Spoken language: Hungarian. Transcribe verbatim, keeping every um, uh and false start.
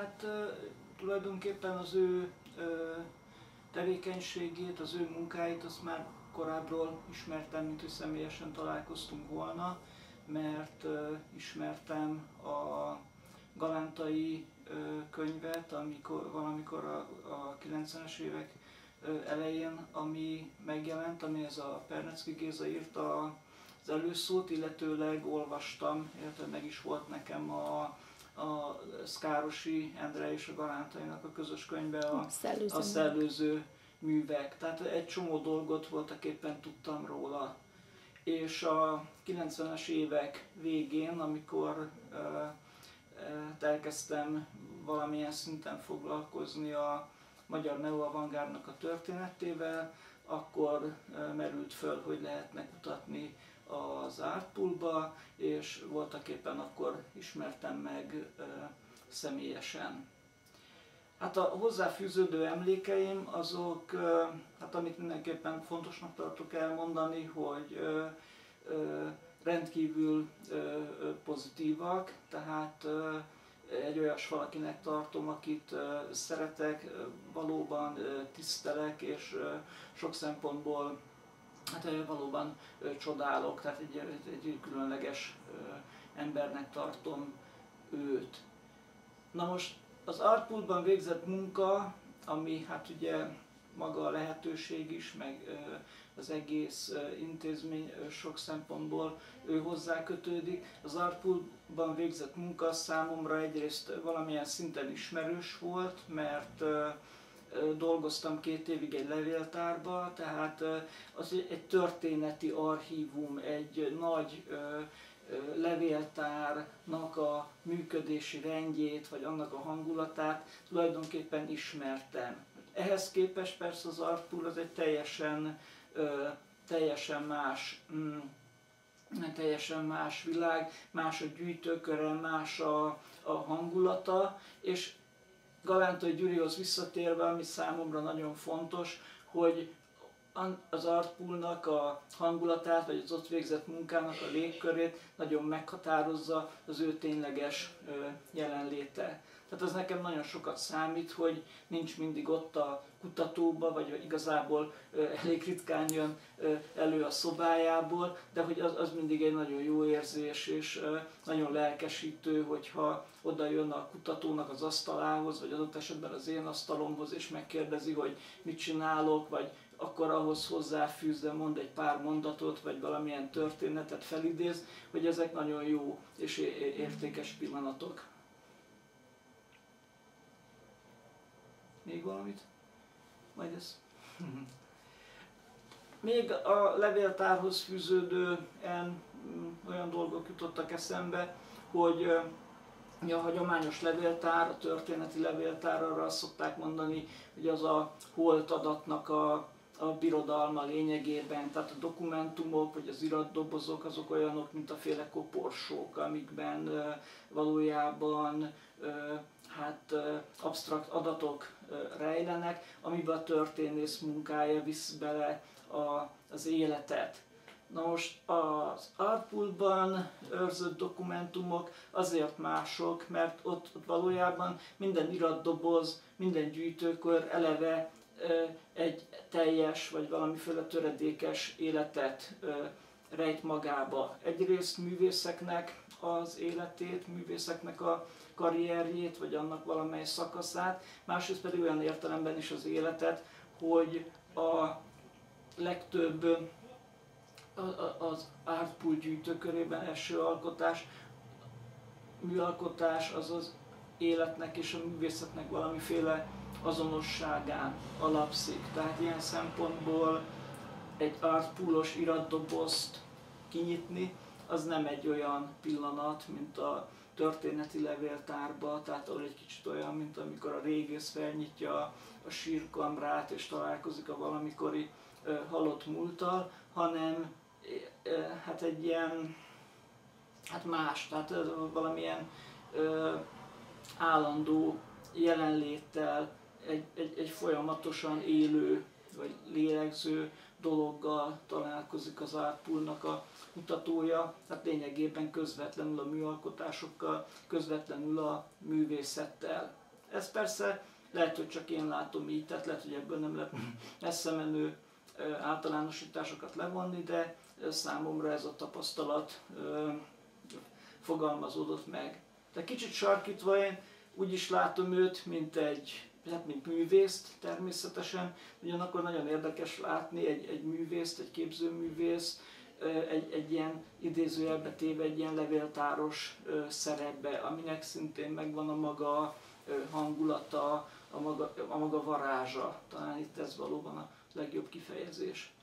hát tulajdonképpen az ő tevékenységét, az ő munkáit azt már korábbról ismertem, mint hogy személyesen találkoztunk volna, mert ismertem a Galántai könyvet, amikor, valamikor a, a kilencvenes évek elején, ami megjelent, ami ez a Perneczky Géza írta az előszót, illetőleg olvastam, illetve meg is volt nekem a, a Szkárosi Endre és a Galántainak a közös könyve, a, a Szellőző művek. Tehát egy csomó dolgot voltak éppen tudtam róla. És a kilencvenes évek végén, amikor uh, uh, elkezdtem valamilyen szinten foglalkozni a magyar neoavantgárdnak a történetével, akkor uh, merült föl, hogy lehetne kutatni az Artpoolba, és voltak éppen akkor ismertem meg uh, személyesen. Hát a hozzáfűződő emlékeim azok, hát amit mindenképpen fontosnak tartok elmondani, hogy rendkívül pozitívak, tehát egy olyas valakinek tartom, akit szeretek, valóban tisztelek, és sok szempontból hát valóban csodálok, tehát egy, egy különleges embernek tartom őt. Na most az Artpoolban végzett munka, ami hát ugye maga a lehetőség is, meg az egész intézmény sok szempontból ő hozzá kötődik. Az Artpoolban végzett munka számomra egyrészt valamilyen szinten ismerős volt, mert dolgoztam két évig egy levéltárba, tehát az egy történeti archívum, egy nagy levéltárnak a működési rendjét, vagy annak a hangulatát tulajdonképpen ismertem. Ehhez képest persze az Artpool az egy teljesen, teljesen más, teljesen más világ, más a gyűjtőköre, más a, a hangulata, és Galántai Gyurihoz visszatérve, ami számomra nagyon fontos, hogy az Artpoolnak a hangulatát, vagy az ott végzett munkának a légkörét nagyon meghatározza az ő tényleges jelenléte. Tehát az nekem nagyon sokat számít, hogy nincs mindig ott a kutatóba, vagy igazából elég ritkán jön elő a szobájából, de hogy az, az mindig egy nagyon jó érzés, és nagyon lelkesítő, hogyha oda jön a kutatónak az asztalához, vagy adott esetben az én asztalomhoz, és megkérdezi, hogy mit csinálok, vagy akkor ahhoz hozzáfűzve mond egy pár mondatot, vagy valamilyen történetet felidéz, hogy ezek nagyon jó és értékes pillanatok. Még valamit? Majd ez. Még a levéltárhoz fűződően olyan dolgok jutottak eszembe, hogy a hagyományos levéltár, a történeti levéltár, arra azt szokták mondani, hogy az a holt adatnak a, a birodalma lényegében, tehát a dokumentumok vagy az iratdobozok azok olyanok, mint a féle koporsók, amikben valójában hát absztrakt adatok rejlenek, amiben a történész munkája visz bele a, az életet. Na most az Artpoolban őrzött dokumentumok azért mások, mert ott, ott valójában minden iratdoboz, minden gyűjtőkör eleve egy teljes vagy valamiféle töredékes életet rejt magába. Egyrészt művészeknek az életét, művészeknek a karrierjét, vagy annak valamely szakaszát, másrészt pedig olyan értelemben is az életet, hogy a legtöbb az Artpool gyűjtőkörében eső alkotás, műalkotás az az életnek és a művészetnek valamiféle azonosságán alapszik. Tehát ilyen szempontból egy Artpoolos iratdobozt kinyitni, az nem egy olyan pillanat, mint a történeti levéltárba, tehát ahol egy kicsit olyan, mint amikor a régész felnyitja a sírkamrát és találkozik a valamikori uh, halott múlttal, hanem uh, hát egy ilyen, hát más, tehát uh, valamilyen uh, állandó jelenléttel, egy, egy, egy folyamatosan élő vagy lélegző dologgal találkozik az Artpoolnak a kutatója, tehát lényegében közvetlenül a műalkotásokkal, közvetlenül a művészettel. Ez persze lehet, hogy csak én látom így, tehát lehet, hogy ebből nem lehet messze menő általánosításokat levonni, de számomra ez a tapasztalat fogalmazódott meg. De kicsit sarkítva én úgy is látom őt, mint egy, hát mint művészt természetesen, ugyanakkor nagyon érdekes látni egy, egy művészt, egy képzőművészt, egy, egy ilyen idézőjelbe téve egy ilyen levéltáros szerepbe, aminek szintén megvan a maga hangulata, a maga, a maga varázsa. Talán itt ez valóban a legjobb kifejezés.